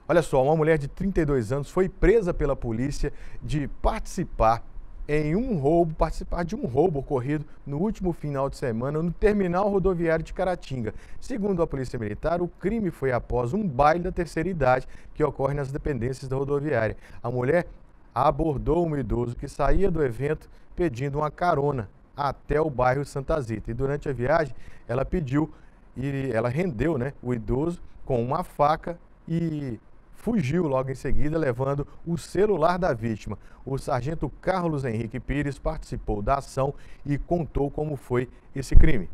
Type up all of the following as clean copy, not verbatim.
Olha só, uma mulher de 32 anos foi presa pela polícia de participar de um roubo ocorrido no último final de semana no terminal rodoviário de Caratinga. Segundo a Polícia Militar, o crime foi após um baile da terceira idade que ocorre nas dependências da rodoviária. A mulher abordou um idoso que saía do evento pedindo uma carona até o bairro Santa Zita. E durante a viagem, ela rendeu, o idoso com uma faca e fugiu logo em seguida, levando o celular da vítima. O sargento Carlos Henrique Pires participou da ação e contou como foi esse crime.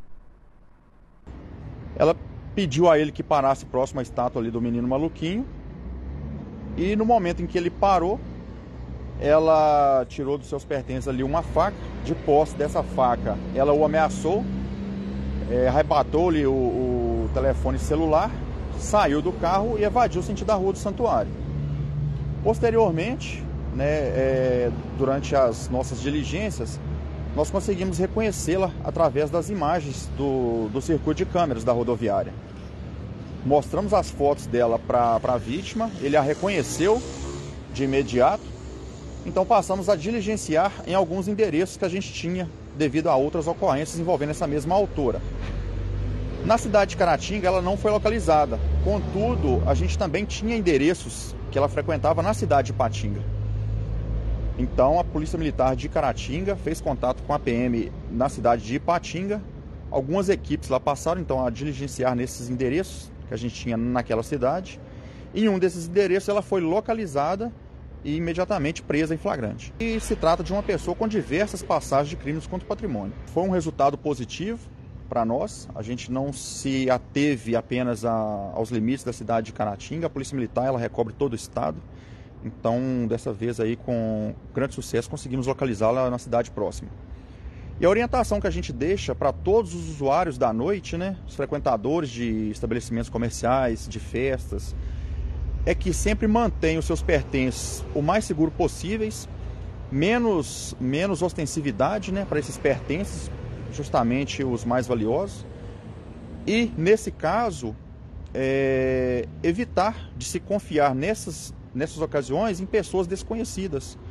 Ela pediu a ele que parasse próximo à estátua ali do menino maluquinho. E no momento em que ele parou, ela tirou dos seus pertences ali uma faca. De posse dessa faca, ela o ameaçou, arrebatou-lhe o telefone celular, saiu do carro e evadiu o sentido da Rua do Santuário. Posteriormente, durante as nossas diligências, nós conseguimos reconhecê-la através das imagens do circuito de câmeras da rodoviária. Mostramos as fotos dela para a vítima, ele a reconheceu de imediato, então passamos a diligenciar em alguns endereços que a gente tinha devido a outras ocorrências envolvendo essa mesma autora. Na cidade de Caratinga, ela não foi localizada. Contudo, a gente também tinha endereços que ela frequentava na cidade de Ipatinga. Então, a Polícia Militar de Caratinga fez contato com a PM na cidade de Ipatinga. Algumas equipes lá passaram, então, a diligenciar nesses endereços que a gente tinha naquela cidade. Em um desses endereços, ela foi localizada e imediatamente presa em flagrante. E se trata de uma pessoa com diversas passagens de crimes contra o patrimônio. Foi um resultado positivo para nós, a gente não se ateve apenas aos limites da cidade de Caratinga. A Polícia Militar, ela recobre todo o estado, então dessa vez aí com grande sucesso conseguimos localizá-la na cidade próxima. E a orientação que a gente deixa para todos os usuários da noite, os frequentadores de estabelecimentos comerciais, de festas, é que sempre mantenham os seus pertences o mais seguro possíveis, menos ostensividade para esses pertences, justamente os mais valiosos, e nesse caso evitar de se confiar nessas ocasiões em pessoas desconhecidas,